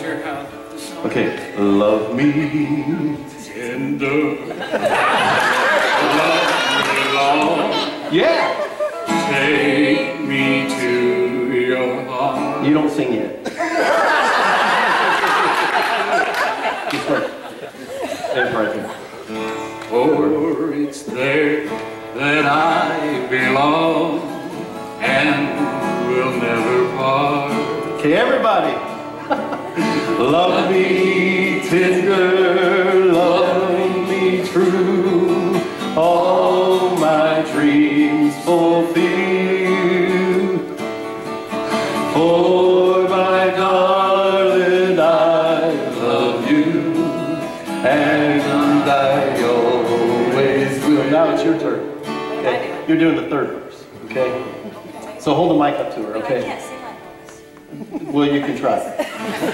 sure how the song Okay, love me tender, love me long, yeah. take me to your heart. You don't sing yet. Just wait. Stand right here. For it's there that I belong and will never part. Okay, everybody. Love me tender, love me true, all my dreams fulfill. For my darling, I love you, and I always will. Now it's your turn. Okay, you're doing the third verse. Okay, so hold the mic up to her. I Okay. can't sing like this. Well, you can try.